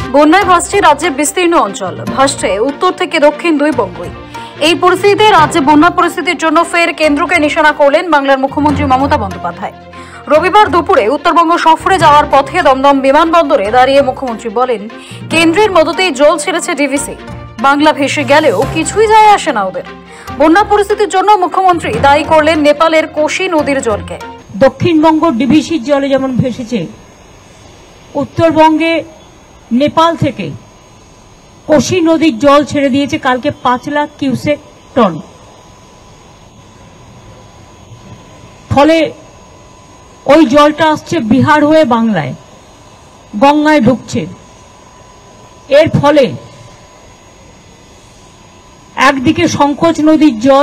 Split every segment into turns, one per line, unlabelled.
বন্যায় ভাসছে রাজ্যের বিস্তীর্ণ অঞ্চল, ভাসছে উত্তর থেকে দক্ষিণ দুই বঙ্গই। এই পরিস্থিতিতে রাজ্যে বন্যা পরিস্থিতির জন্য ফের কেন্দ্রকে নিশানা করলেন বাংলার মুখ্যমন্ত্রী মমতা বন্দ্যোপাধ্যায়। রবিবার দুপুরে উত্তরবঙ্গ সফরে যাওয়ার পথে দমদম বিমানবন্দরে দাঁড়িয়ে মুখ্যমন্ত্রী বলেন, কেন্দ্রের মদতেই জল ছেড়েছে ডিভিসি, বাংলা ভেসে গেলেও কিছুই যায় আসে না ওদের। বন্যা পরিস্থিতির জন্য মুখ্যমন্ত্রী দায়ী করলেন নেপালের কোশি নদীর জলকে।
দক্ষিণবঙ্গ ডিভিসির জলে যেমন ভেসেছে, উত্তরবঙ্গে নেপাল থেকে কোশি নদীর জল ছেড়ে দিয়েছে কালকে 5 লাখ কিউসেক টন। ফলে ওই জলটা আসছে বিহার হয়ে বাংলায়, গঙ্গায় ঢুকছে। এর ফলে একদিকে সংকোচ নদীর জল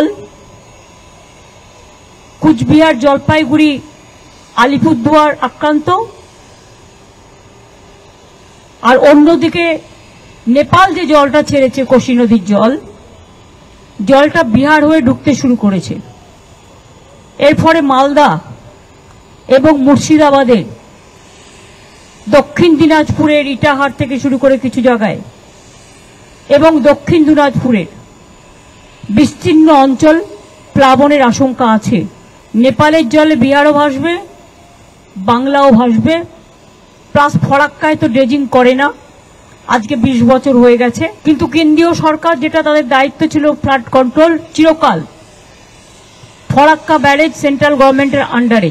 কুচবিহার, জলপাইগুড়ি, আলিপুরদুয়ার আক্রান্ত, আর অন্যদিকে নেপাল যে জলটা ছেড়েছে কোশি নদীর জলটা বিহার হয়ে ঢুকতে শুরু করেছে। এর ফলে মালদা এবং মুর্শিদাবাদের, দক্ষিণ দিনাজপুরের ইটাহার থেকে শুরু করে কিছু জায়গায় এবং দক্ষিণ দিনাজপুরের বিস্তীর্ণ অঞ্চল প্লাবনের আশঙ্কা আছে। নেপালের জলে বিহারও ভাসবে, বাংলাও ভাসবে। প্লাস ফরাক্কায় তো ড্রেজিং করে না, আজকে 20 বছর হয়ে গেছে। কিন্তু কেন্দ্রীয় সরকার, যেটা তাদের দায়িত্ব ছিল ফ্লাড কন্ট্রোল, চিরকাল ফরাক্কা ব্যারেজ সেন্ট্রাল গভর্নমেন্টের আন্ডারে।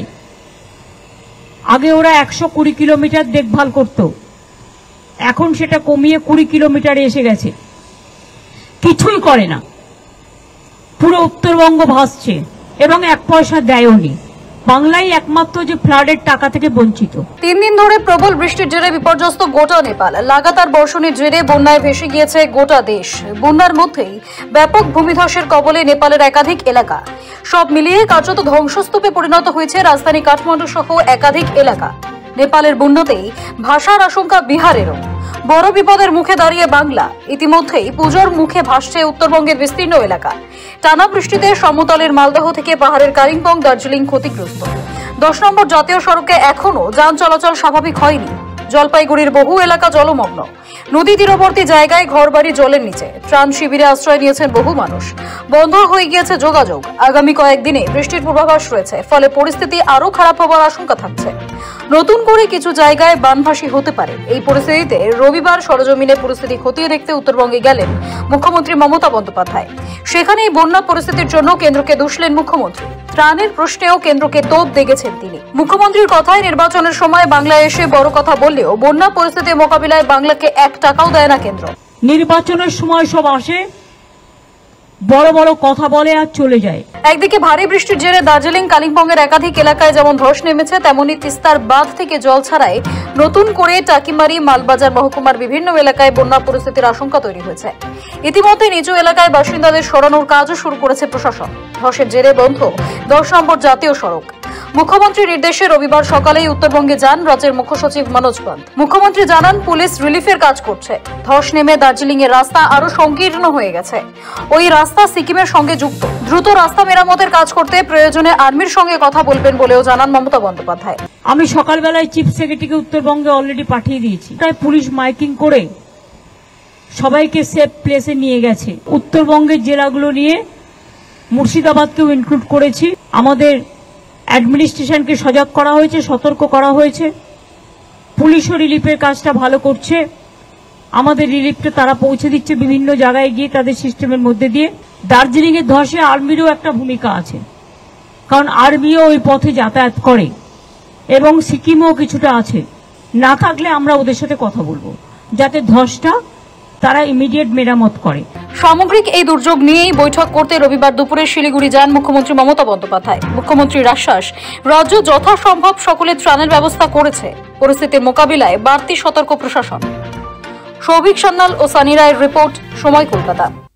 আগে ওরা 120 কিলোমিটার দেখভাল করত, এখন সেটা কমিয়ে 20 কিলোমিটারে এসে গেছে। কিছুই করে না, পুরো উত্তরবঙ্গ ভাসছে এবং 1 পয়সা দেয়নি। বাংলাই একমাত্র যে ফ্লাডের টাকা থেকে বঞ্চিত।
3 দিন ধরে প্রবল বৃষ্টির জেরে বিপর্যস্ত গোটা নেপাল। লাগাতার বর্ষণের জেরে বন্যায় ভেসে গিয়েছে গোটা দেশ। বন্যার মধ্যেই ব্যাপক ভূমিধসের কবলে নেপালের একাধিক এলাকা। সব মিলিয়ে কার্যত ধ্বংসস্তূপে পরিণত হয়েছে রাজধানী কাঠমান্ডু সহ একাধিক এলাকা। নেপালের বন্যাতেই ভাসার আশঙ্কা বিহারেরও। বড় বিপদের মুখে দাঁড়িয়ে বাংলা। ইতিমধ্যেই পুজোর মুখে ভাসছে উত্তরবঙ্গের বিস্তীর্ণ এলাকা। টানা বৃষ্টিতে সমতলের মালদহ থেকে পাহাড়ের কালিম্পং, দার্জিলিং ক্ষতিগ্রস্ত। 10 নম্বর জাতীয় সড়কে এখনো যান চলাচল স্বাভাবিক হয়নি। জলপাইগুড়ির বহু এলাকা জলমগ্ন। নদী তীরবর্তী জায়গায় ঘরবাড়ি জলের নিচে। ত্রাণ শিবিরে আশ্রয় নিয়েছেন বহু মানুষ। বন্ধ হয়ে গিয়েছে যোগাযোগ। আগামী কয়েকদিনে বৃষ্টির পূর্বাভাস রয়েছে, ফলে পরিস্থিতি আরও খারাপ হওয়ার আশঙ্কা থাকছে। নতুন করে কিছু জায়গায় বানভাসী হতে পারে। এই পরিস্থিতিতে রবিবার সরজমিনে পরিস্থিতি খতিয়ে দেখতে উত্তরবঙ্গে গেলেন মুখ্যমন্ত্রী মমতা বন্দ্যোপাধ্যায়। সেখানেই বন্যা পরিস্থিতির জন্য কেন্দ্রকে দুষলেন মুখ্যমন্ত্রী। ত্রাণের প্রশ্নেও কেন্দ্রকে তোপ দেগেছেন তিনি। মুখ্যমন্ত্রীর কথায়, নির্বাচনের সময় বাংলায় এসে বড় কথা বললেও বন্যা পরিস্থিতি মোকাবিলায় বাংলাকে 1 টাকাও দেয় না কেন্দ্র।
নির্বাচনের সময় সব আসে, বড় বড় কথা বলে আর চলে যায়।
একদিকে ভারী বৃষ্টির জেরে দার্জিলিং, কালিম্পং এর একাধিক এলাকায় যেমন ধস নেমেছে, তেমনি তিস্তার বাঁধ থেকে জল ছাড়ায় নতুন করে টাকিমারি, মালবাজার মহকুমার বিভিন্ন এলাকায় বন্যা পরিস্থিতির আশঙ্কা তৈরি হয়েছে। ইতিমধ্যে নিচু এলাকায় বাসিন্দাদের সরানোর কাজও শুরু করেছে প্রশাসন। ধসের জেরে বন্ধ 10 নম্বর জাতীয় সড়ক। মুখ্যমন্ত্রীর নির্দেশে রবিবার সকালেই উত্তরবঙ্গে যান রাজ্যের মুখ্য সচিব মনোজ পান্ত। মুখ্যমন্ত্রী জানান, পুলিশ রিলিফের কাজ করছে। ধস নেমে দার্জিলিং এর রাস্তা আরো সংকীর্ণ হয়ে গেছে। ওই রাস্তা সিকিমের সঙ্গে যুক্ত। দ্রুত রাস্তা মেরামতের কাজ করতে প্রয়োজনে আর্মির সঙ্গে কথা বলবেন বলেও জানান মমতা বন্দ্যোপাধ্যায়।
আমি সকালবেলায় চিফ সেক্রেটারিকে উত্তরবঙ্গে অলরেডি পাঠিয়ে দিয়েছি। তাই পুলিশ মাইকিং করে সবাইকে সেফ প্লেসে নিয়ে গেছে। উত্তরবঙ্গের জেলাগুলো নিয়ে মুর্শিদাবাদকেও ইনক্লুড করেছি। আমাদের অ্যাডমিনিস্ট্রেশনকে সজাগ করা হয়েছে, সতর্ক করা হয়েছে। পুলিশও রিলিফের কাজটা ভালো করছে। আমাদের রিলিফটা তারা পৌঁছে দিচ্ছে বিভিন্ন জায়গায় গিয়ে তাদের সিস্টেমের মধ্যে দিয়ে। দার্জিলিং এর ধসে আর্মিরও একটা ভূমিকা আছে, কারণ আর্মিও ওই পথে যাতায়াত করে এবং সিকিমও কিছুটা আছে। না থাকলে আমরা ওদের সাথে কথা বলবো যাতে ধসটা তারা ইমিডিয়েট মেরামত করে।
সামগ্রিক এই দুর্যোগ নিয়েই বৈঠক করতে রবিবার দুপুরে শিলিগুড়ি যান মুখ্যমন্ত্রী মমতা বন্দ্যোপাধ্যায়। মুখ্যমন্ত্রীর আশ্বাস, রাজ্য যথাসম্ভব সকলের ত্রাণের ব্যবস্থা করেছে। পরিস্থিতির মোকাবিলায় বাড়তি সতর্ক প্রশাসন। সৌভিক সান্যাল ও সানি রায়ের রিপোর্ট, সময়, কলকাতা।